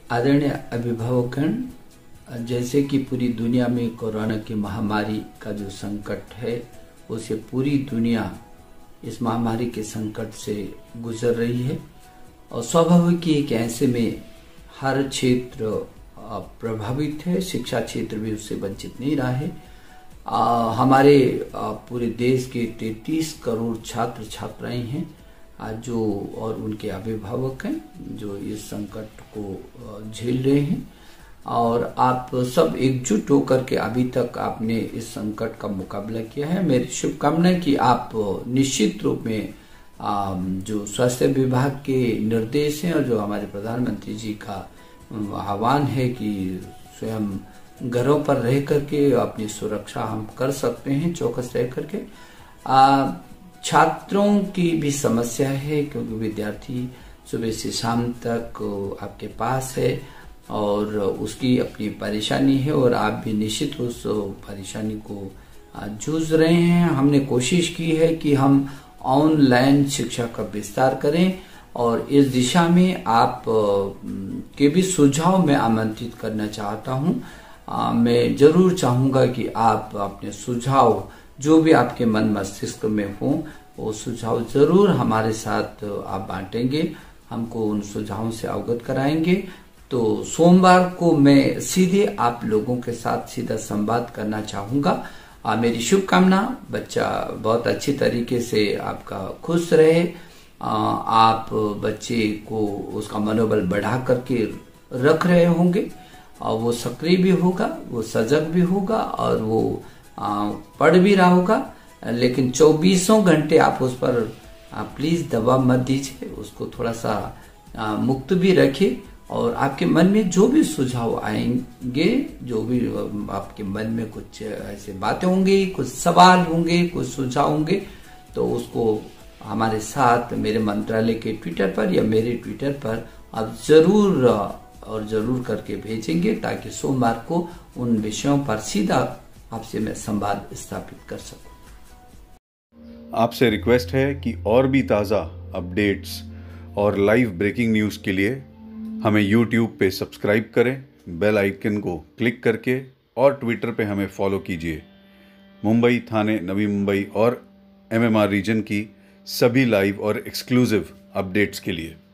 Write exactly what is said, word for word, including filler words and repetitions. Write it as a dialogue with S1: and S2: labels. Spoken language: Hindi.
S1: आदरणीय अभिभावकगण, जैसे कि पूरी दुनिया में कोरोना की महामारी का जो संकट है, उसे पूरी दुनिया इस महामारी के संकट से गुजर रही है और स्वाभाविक है कि ऐसे में हर क्षेत्र प्रभावित है। शिक्षा क्षेत्र भी उससे वंचित नहीं रहा है। आ, हमारे आ, पूरे देश के तैंतीस करोड़ छात्र छात्राएं हैं जो और उनके अभिभावक हैं जो इस संकट को झेल रहे हैं, और आप सब एकजुट होकर के अभी तक आपने इस संकट का मुकाबला किया है। मेरी शुभकामनाएं कि आप निश्चित रूप में जो स्वास्थ्य विभाग के निर्देश हैं और जो हमारे प्रधानमंत्री जी का आह्वान है कि स्वयं घरों पर रह करके अपनी सुरक्षा हम कर सकते हैं, चौकस रह करके। आ, छात्रों की भी समस्या है क्योंकि विद्यार्थी सुबह से शाम तक आपके पास है और उसकी अपनी परेशानी है और आप भी निश्चित उस परेशानी को जूझ रहे हैं। हमने कोशिश की है कि हम ऑनलाइन शिक्षा का विस्तार करें और इस दिशा में आप के भी सुझाव मैं आमंत्रित करना चाहता हूं। मैं जरूर चाहूंगा कि आप अपने सुझाव जो भी आपके मन मस्तिष्क में हो वो सुझाव जरूर हमारे साथ आप बांटेंगे, हमको उन सुझावों से अवगत कराएंगे। तो सोमवार को मैं सीधे आप लोगों के साथ सीधा संवाद करना चाहूंगा। आ, मेरी शुभकामना बच्चा बहुत अच्छी तरीके से आपका खुश रहे, आ, आप बच्चे को उसका मनोबल बढ़ा करके रख रहे होंगे और वो सक्रिय भी होगा, वो सजग भी होगा और वो आ, पढ़ भी रहा होगा। लेकिन चौबीसों घंटे आप उस पर प्लीज दबाव मत दीजिए, उसको थोड़ा सा आ, मुक्त भी रखिए और आपके मन में जो भी सुझाव आएंगे, जो भी आपके मन में कुछ ऐसे बातें होंगी, कुछ सवाल होंगे, कुछ सुझाव होंगे, तो उसको हमारे साथ मेरे मंत्रालय के ट्विटर पर या मेरे ट्विटर पर आप जरूर और जरूर करके भेजेंगे ताकि सोमवार को उन विषयों पर सीधा आपसे मैं संवाद स्थापित कर सकूं।
S2: आपसे रिक्वेस्ट है कि और भी ताज़ा अपडेट्स और लाइव ब्रेकिंग न्यूज़ के लिए हमें यूट्यूब पे सब्सक्राइब करें, बेल आइकन को क्लिक करके, और ट्विटर पे हमें फॉलो कीजिए। मुंबई, थाने, नवी मुंबई और एमएमआर रीजन की सभी लाइव और एक्सक्लूसिव अपडेट्स के लिए।